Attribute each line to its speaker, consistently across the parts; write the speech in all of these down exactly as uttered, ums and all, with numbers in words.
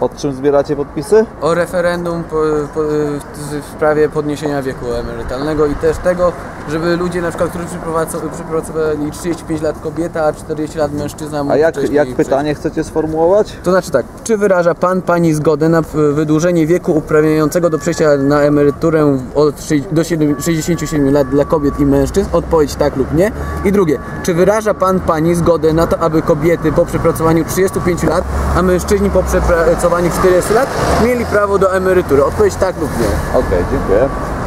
Speaker 1: Pod czym zbieracie podpisy?
Speaker 2: O referendum po, po, w sprawie podniesienia wieku emerytalnego i też tego, żeby ludzie na przykład, którzy przepracowali trzydzieści pięć lat kobieta, a czterdzieści lat mężczyzna.
Speaker 1: A jak, jak pytanie chcecie sformułować?
Speaker 2: To znaczy tak, czy wyraża pan, pani zgodę na wydłużenie wieku uprawniającego do przejścia na emeryturę od do sześćdziesięciu siedmiu lat dla kobiet i mężczyzn? Odpowiedź tak lub nie. I drugie, czy wyraża pan, pani zgodę na to, aby kobiety po przepracowaniu trzydziestu pięciu lat, a mężczyźni po przepracowaniu czterdziestu lat mieli prawo do emerytury? Odpowiedź tak lub nie.
Speaker 1: Okej, okay, dziękuję.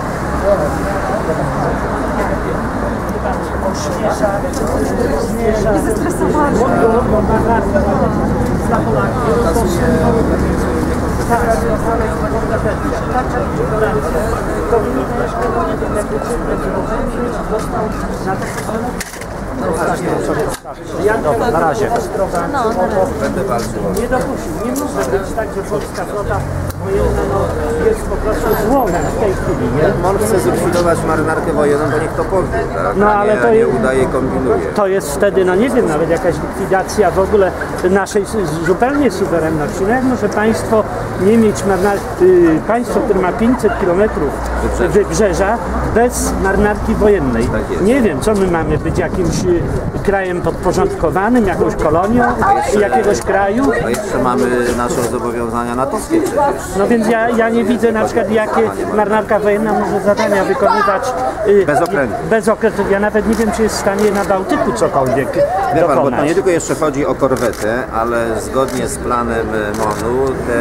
Speaker 3: Dobra, na razie.
Speaker 4: No, na razie.
Speaker 3: Będę walczył. Nie dopuścił. Nie może być tak, że polska flota wojenna no, jest po prostu złomem w tej chwili. Nie?
Speaker 5: On chce zlikwidować marynarkę wojenną, to niech to powie, tak?
Speaker 3: No, ale
Speaker 5: nie,
Speaker 3: to
Speaker 5: nie
Speaker 3: jest,
Speaker 5: udaje, kombinuje.
Speaker 3: To jest wtedy, no nie wiem, nawet jakaś likwidacja w ogóle naszej zupełnie suwerenności. No jak może państwo nie mieć marynarki, y, państwo, które ma pięćset kilometrów wybrzeża bez marynarki wojennej.
Speaker 5: Tak
Speaker 3: nie wiem, co my mamy być jakimś y, krajem podporządkowanym, jakąś kolonią
Speaker 5: jeszcze,
Speaker 3: jakiegoś kraju.
Speaker 5: A jeszcze mamy nasze zobowiązania natowskie przecież.
Speaker 3: No więc ja, ja nie widzę na przykład, jakie marynarka wojenna może zadania wykonywać y,
Speaker 5: Bez okrętów.
Speaker 3: Bez okrętów. Ja nawet nie wiem, czy jest w stanie na Bałtyku cokolwiek
Speaker 5: Wie pan,
Speaker 3: dokonać.
Speaker 5: bo to nie tylko jeszcze chodzi o korwetę, ale zgodnie z planem MON-u te,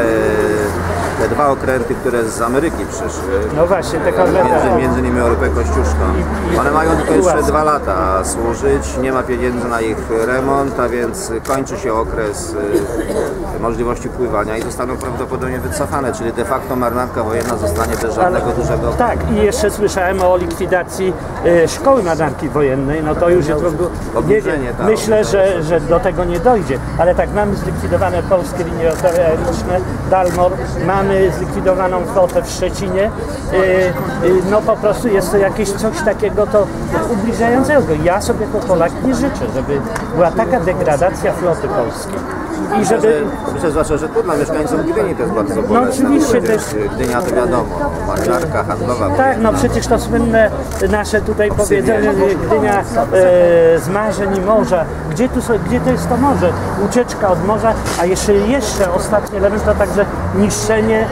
Speaker 5: te dwa okręty, które z Ameryki przyszły,
Speaker 3: No właśnie, te korwety.
Speaker 5: między, między innymi Europę Kościuszką, one mają tylko jeszcze
Speaker 3: Ułaz.
Speaker 5: dwa lata służyć, nie ma pieniędzy na ich remont, a więc kończy się okres y, możliwości pływania i zostaną prawdopodobnie wycofane, czyli de facto marynarka wojenna zostanie bez żadnego
Speaker 3: Ale,
Speaker 5: dużego...
Speaker 3: Tak, i jeszcze słyszałem o likwidacji e, szkoły marynarki wojennej, no to już jest w ogóle, nie wiem,
Speaker 5: tak.
Speaker 3: myślę, że, że do tego nie dojdzie, ale tak, mamy zlikwidowane polskie linie aeryczne, Dalmor, mamy zlikwidowaną flotę w Szczecinie, e, e, no po prostu jest to jakieś coś takiego to ubliżającego. Ja sobie jako Polak nie życzę, żeby była taka degradacja floty polskiej. I żeby...
Speaker 5: Myślę zwłaszcza, że tu dla mieszkańców Gdyni to jest bardzo bolesne.
Speaker 3: No oczywiście też.
Speaker 5: Gdynia to wiadomo, marynarka handlowa.
Speaker 3: Tak, no przecież to słynne nasze tutaj powiedzenie, Gdynia e, z marzeń i morza. Gdzie, tu, gdzie to jest to morze? Ucieczka od morza, a jeszcze jeszcze ostatni element to także niszczenie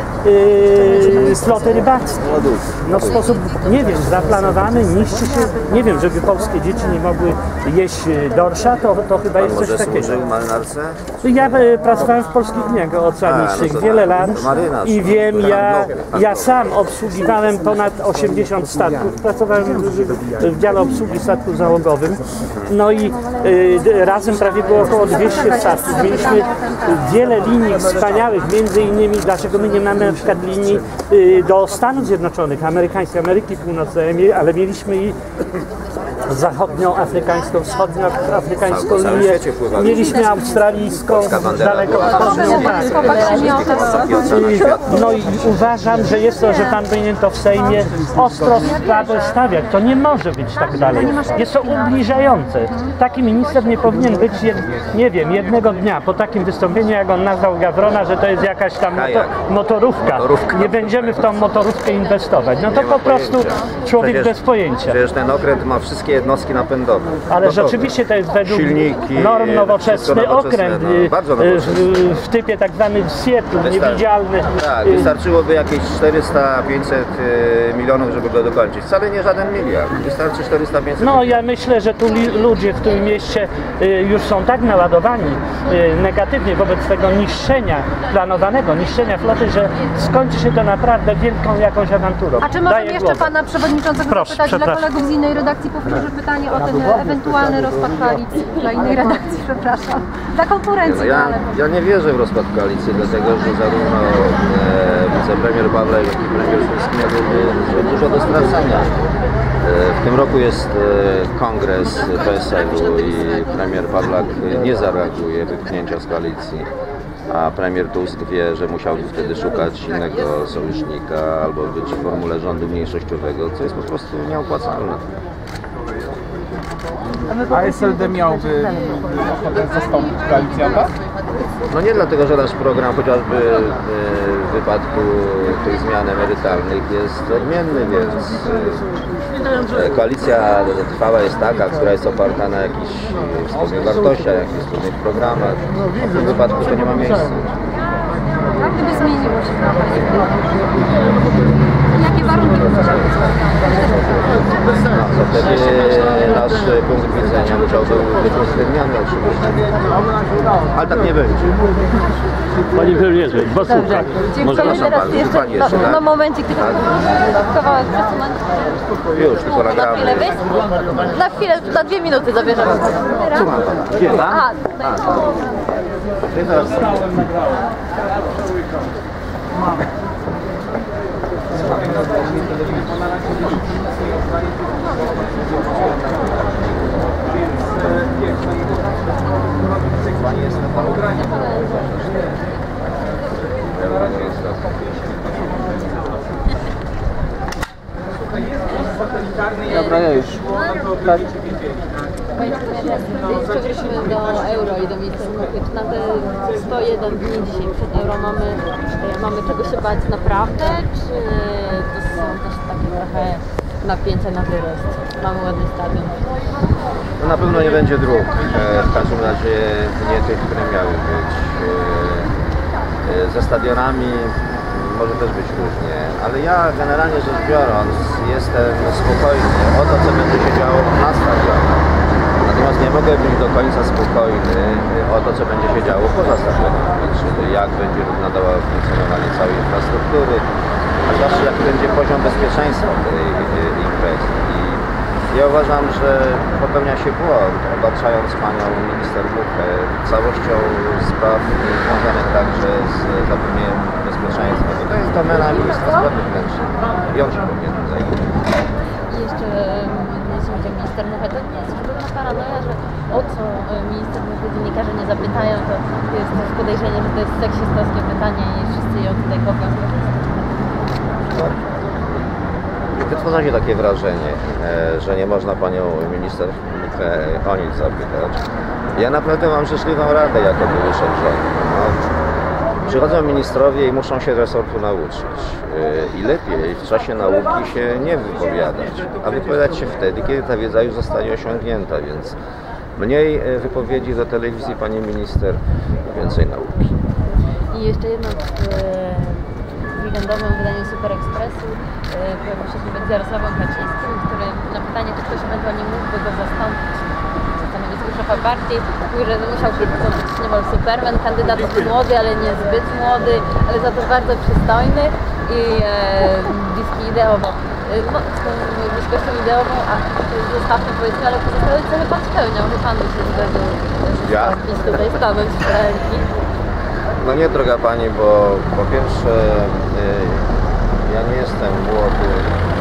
Speaker 3: e, floty rybackiej. No w sposób, nie wiem, zaplanowany, niszczy się, nie wiem, żeby polskie dzieci nie mogły jeść dorsza, to, to chyba jest coś
Speaker 5: Może
Speaker 3: takiego.
Speaker 5: służył marynarce?
Speaker 3: Ja e, pracowałem w polskich liniach oceanicznych
Speaker 5: A, no to
Speaker 3: wiele
Speaker 5: tak,
Speaker 3: lat
Speaker 5: marynarz,
Speaker 3: i wiem, ja,
Speaker 5: handlowy,
Speaker 3: ja sam obsługiwałem ponad osiemdziesiąt statków. Pracowałem w, w dziale obsługi statków załogowym. No i y, razem prawie było około dwieście statków. Mieliśmy wiele linii wspaniałych, między innymi dlaczego my nie mamy na przykład linii y, do Stanów Zjednoczonych, amerykańskiej, Ameryki Północnej, ale mieliśmy i zachodnią, afrykańską, wschodnią, afrykańską linię. Mieliśmy australijską, daleko wschodnią. No i uważam, że jest to, że pan powinien to w Sejmie ostro sprawę stawiać. To nie może być tak dalej. Jest to ubliżające. Taki minister nie powinien być, nie wiem, jednego dnia po takim wystąpieniu, jak on nazwał Gawrona, że to jest jakaś tam moto, motorówka. Nie będziemy w tą motorówkę inwestować. No to po prostu człowiek bez pojęcia.
Speaker 5: Przecież ten okręt ma wszystkie jednostki napędowe.
Speaker 3: Ale
Speaker 5: Gotowe.
Speaker 3: rzeczywiście to jest według
Speaker 5: Silniki,
Speaker 3: norm nowoczesny
Speaker 5: nowoczesne,
Speaker 3: okręt
Speaker 5: no, bardzo nowoczesny.
Speaker 3: w, w typie tak zwanym Seattle, niewidzialny.
Speaker 5: Tak, wystarczyłoby jakieś czterysta pięćset milionów, żeby go dokończyć. Wcale nie żaden miliard. Wystarczy czterysta pięćset.
Speaker 3: No ja myślę, że tu ludzie w tym mieście już są tak naładowani negatywnie wobec tego niszczenia, planowanego niszczenia floty, że skończy się to naprawdę wielką jakąś awanturą.
Speaker 4: A czy możemy jeszcze
Speaker 3: głowę.
Speaker 4: pana przewodniczącego
Speaker 3: Proszę,
Speaker 4: zapytać dla
Speaker 3: przepraszam.
Speaker 4: kolegów z innej redakcji? Powtórzę pytanie o ten ewentualny rozpad koalicji dla innej redakcji, przepraszam. Dla konkurencji,
Speaker 5: No ja,
Speaker 4: ale...
Speaker 5: ja nie wierzę w rozpad koalicji, dlatego że zarówno e, wicepremier Pawlak, jak i premier Tusk miałyby dużo do stracenia. E, w tym roku jest e, kongres P S L-u i premier Pawlak nie zareaguje wypchnięcia z koalicji. A premier Tusk wie, że musiałby wtedy szukać innego sojusznika albo być w formule rządu mniejszościowego, co jest po prostu nieopłacalne.
Speaker 6: A S L D miałby ochotę zastąpić koalicjanta?
Speaker 5: No nie dlatego, że nasz program chociażby e, w wypadku tych zmian emerytalnych jest odmienny, więc e, koalicja trwała jest taka, która jest oparta na jakichś wspólnych wartościach, jakichś wspólnych programach. A w tym wypadku to nie ma miejsca.
Speaker 4: A gdyby zmieniło się trochę? Jakie warunki by chciały?
Speaker 5: No, to wtedy nasz punkt widzenia musiałby być uwzględniany oczywiście. Ale tak nie będzie.
Speaker 6: Panie premierze, dwa słówka.
Speaker 5: Może
Speaker 4: Dziękuję. Teraz
Speaker 5: pan,
Speaker 4: jeszcze
Speaker 5: pan jeszcze,
Speaker 4: na,
Speaker 5: tak?
Speaker 4: na momencie, kiedy kawałek przesunąć.
Speaker 5: Już, tylko
Speaker 4: Na
Speaker 5: nagramy.
Speaker 4: chwilę wyjść? Na chwilę, na dwie minuty zabierzemy.
Speaker 5: Gdzie tam?
Speaker 4: A, tutaj.
Speaker 5: Ty teraz. Pani jest na panu.
Speaker 2: Dobra, ja już.
Speaker 7: Jeszcze wrócimy do euro i do miejsca czy na te sto jeden dni dzisiaj przed euro mamy, mamy czego się bać naprawdę, czy to są też takie trochę napięcia na wyrost? Mamy ładny stadion.
Speaker 5: No na pewno nie będzie dróg, e, w każdym razie nie tych, które miały być. E, e, Ze stadionami może też być różnie, ale ja generalnie rzecz biorąc jestem spokojny o to, co będzie się działo na stadionach. Natomiast nie mogę być do końca spokojny o to, co będzie się działo poza stadionami, czyli jak będzie wyglądało funkcjonowanie całej infrastruktury, a zwłaszcza jaki będzie poziom bezpieczeństwa tej imprezy. I ja uważam, że popełnia się błąd, obarczając panią minister Muchę całością spraw związanych także z zapewnieniem bezpieczeństwa. Bo to jest domena ministra spraw wewnętrznych i on się powinien tym zająć.
Speaker 7: I jeszcze jeśli chodzi o minister Muchę, to nie jest już pewna paranoja, że o co minister Muchę dziennikarze nie zapytają, to jest też podejrzenie, że to jest seksistowskie pytanie i wszyscy ją tutaj kopią.
Speaker 5: Wytwarza się takie wrażenie, że nie można panią minister o nic zapytać. Ja naprawdę mam życzliwą radę jako były szef rządu. No, przychodzą ministrowie i muszą się resortu nauczyć. I lepiej w czasie nauki się nie wypowiadać, a wypowiadać się wtedy, kiedy ta wiedza już zostanie osiągnięta, więc mniej wypowiedzi do telewizji pani minister, więcej nauki.
Speaker 7: I jeszcze jedno w weekendowym wydaniu Super Expressu pojawił się człowiek z Jarosławem Kaczyńskim, który na pytanie, czy ktoś ewentualnie mógłby go zastąpić na stanowisku szefa partii, mówi, że musiał być niemal Superman, kandydat młody, ale nie zbyt młody, ale za to bardzo przystojny i e, bliski ideowo. No, z tą bliskością ideową, a zostawmy powiedzmy, ale pozostałe cele pan spełniał, że pan by się zgodził
Speaker 5: Ja?
Speaker 7: tutaj stanąć w ręki.
Speaker 5: No nie, droga pani, bo po pierwsze y, ja nie jestem młody,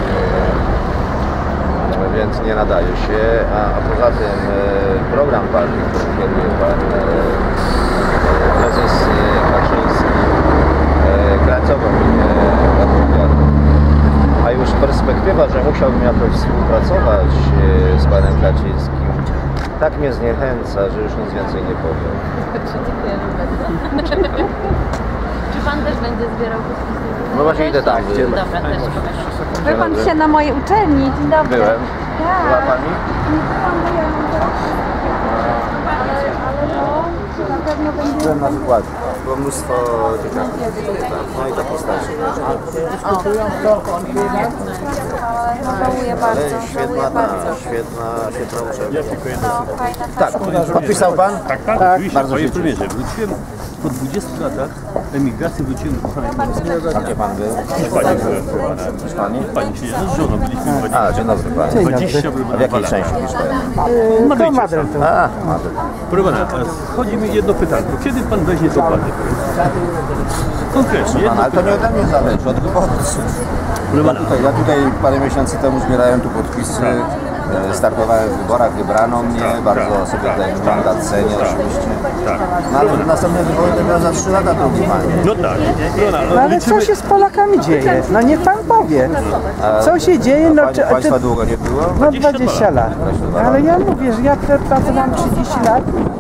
Speaker 5: y, więc nie nadaje się, a, a poza tym y, program partii, który kieruje pan y, prezes y, Kaczyński, y, pracował mi y, odpowiada. A już perspektywa, że musiałbym jakoś współpracować y, z panem Kaczyńskim, tak mnie zniechęca, że już nic więcej nie powiem.
Speaker 7: Dziękujemy bardzo. Czy pan też będzie zbierał podpisy?
Speaker 5: No właśnie idę tam. Gdzie?
Speaker 7: Dobra, też.
Speaker 4: Był pan dzisiaj na mojej uczelni. Dzień dobry.
Speaker 5: Byłem.
Speaker 4: Tak.
Speaker 5: Była pani?
Speaker 4: Nie byłam, bo ja mam teraz. Ale, ale no, na pewno będzie...
Speaker 5: Byłem na wykładzie. Było mnóstwo dzieciaków. No i taki starszy.
Speaker 4: No, żałuję bardzo,
Speaker 5: Ale
Speaker 4: żałuję
Speaker 5: świetna, ta,
Speaker 4: bardzo.
Speaker 5: świetna, świetna uczelnia.
Speaker 4: No, fajna
Speaker 5: Tak, podpisał pan?
Speaker 6: Tak, tak, tak. Oczywiście,
Speaker 5: Bardzo
Speaker 6: panie
Speaker 5: się
Speaker 6: premierze, wróciłem po dwudziestu latach emigracji, wróciłem do kochanej Polski.
Speaker 5: A gdzie pan był?
Speaker 6: Pani byłem,
Speaker 5: Z pani?
Speaker 6: pani się z żoną byliśmy
Speaker 5: A, dzień dobry pani.
Speaker 6: dwadzieścia
Speaker 5: A w jakiej części Hiszpanii?
Speaker 6: Madrycie.
Speaker 5: A, Madryt.
Speaker 6: Proszę pana, chodzi mi jedno pytanko. Kiedy pan weźmie to władzy? Konkretnie,
Speaker 8: Pan,
Speaker 6: jedno
Speaker 8: ale to nie ode mnie zależy, od wyborców.
Speaker 6: Proszę pana,
Speaker 8: Tutaj, ja tutaj parę miesięcy temu zbierałem tu podpisy, e, startowałem w wyborach, wybrano mnie, bardzo sobie ten mandat cenię oczywiście.
Speaker 6: tak.
Speaker 8: No ale następne wybory dopiero za trzy lata, drogi panie.
Speaker 6: No tak, proszę pana,
Speaker 9: No
Speaker 6: no,
Speaker 9: ale
Speaker 6: liczymy...
Speaker 9: co się z Polakami dzieje? No niech pan powie. Co się dzieje? No,
Speaker 8: Pani,
Speaker 9: czy, czy,
Speaker 8: państwa długo nie było?
Speaker 9: no dwadzieścia lat. Ale ja mówię, że ja pracowałam trzydzieści lat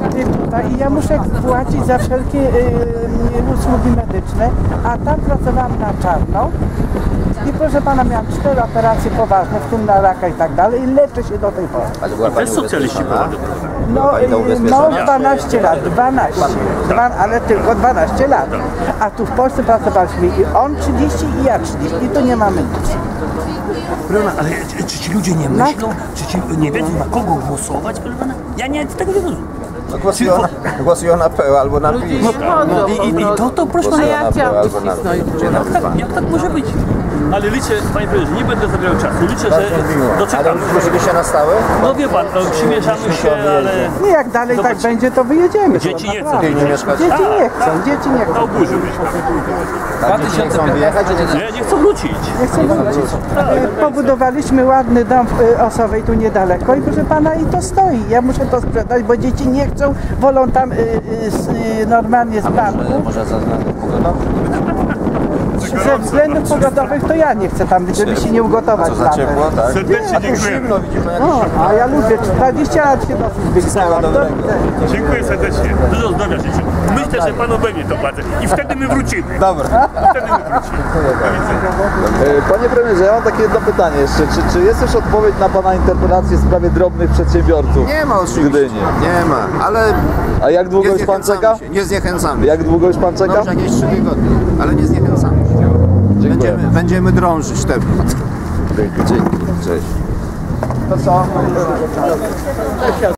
Speaker 9: tutaj i ja muszę płacić za wszelkie y, usługi medyczne, a tam pracowałam na czarno. I proszę pana, miałam cztery operacje poważne, w tym na raka i tak dalej, i leczę się do tej pory.
Speaker 8: Ale była pani
Speaker 6: Też socjaliści
Speaker 8: ubezpieczona?
Speaker 9: No,
Speaker 8: Była pani to
Speaker 9: y, no
Speaker 8: ubezpieczona?
Speaker 9: dwanaście lat, dwanaście, Dwa, ale tylko dwanaście lat. A tu w Polsce pracowaliśmy i on trzydzieści i ja trzydzieści i tu nie mamy nic.
Speaker 6: Proszę, ale czy, czy ci ludzie nie myślą, czy ci nie wiedzą na kogo głosować, proszę pana? Ja nie, tego nie rozumiem.
Speaker 8: No, głosują, na, głosują na P O albo na PiS.
Speaker 6: No, i, i, I to, to proszę pana,
Speaker 8: Głosują na P O albo na gdzie na
Speaker 6: jak tak, jak tak może być? Ale liczę, panie prezesie, nie będę zabierał czasu, liczę, że
Speaker 8: Ale
Speaker 6: doczekamy.
Speaker 8: zgłosili się na stałe?
Speaker 6: No wie pan, no, przymierzamy się, ale
Speaker 9: Nie, jak dalej tak
Speaker 6: Zobacz.
Speaker 9: będzie, to wyjedziemy.
Speaker 6: dzieci nie chcą.
Speaker 8: Gdzie nie mieszkać?
Speaker 9: Dzieci nie chcą, dzieci nie
Speaker 6: To
Speaker 9: chcą.
Speaker 6: oburzyłbyś pan.
Speaker 8: Tak, dzieci nie chcą wyjechać?
Speaker 6: Nie, nie chcą wrócić.
Speaker 9: Nie chcą wrócić. E, Pobudowaliśmy ładny dom w e, Osowej tu niedaleko i proszę pana i to stoi. Ja muszę to sprzedać, bo dzieci nie chcą, wolą tam e, e, z, e, normalnie z banku.
Speaker 8: Może ze względów pogodowych?
Speaker 9: Ze względów pogodowych to ja nie chcę tam, żeby się nie ugotować
Speaker 8: Co za
Speaker 9: latem.
Speaker 8: ciepło, tak?
Speaker 6: Serdecznie
Speaker 8: A tu zimno, widzi pan jak
Speaker 9: No, a ja lubię, czterdzieści lat się dosyć wygnałam.
Speaker 8: dobrego.
Speaker 6: Dziękuję serdecznie. Dużo zdrowia życzę. Myślę, że pan obejmie to władzę i wtedy my wrócimy.
Speaker 8: Dobra.
Speaker 6: Wtedy my wrócimy.
Speaker 1: E, Panie premierze, ja mam takie jedno pytanie jeszcze. Czy, czy jest już odpowiedź na pana interpelację w sprawie drobnych przedsiębiorców?
Speaker 8: Nie ma
Speaker 1: w
Speaker 8: oczywiście.
Speaker 1: Gdyni.
Speaker 8: Nie ma, ale
Speaker 1: A jak długo
Speaker 8: nie
Speaker 1: już pan czeka?
Speaker 8: zniechęcamy się. Nie zniechęcamy.
Speaker 1: Jak długo już pan czeka?
Speaker 8: Dobrze, jakieś trzy tygodnie, ale nie zniechęcamy się.
Speaker 1: Dziękuję.
Speaker 8: Będziemy, będziemy drążyć temat.
Speaker 1: Dzięki. Cześć.
Speaker 9: To co?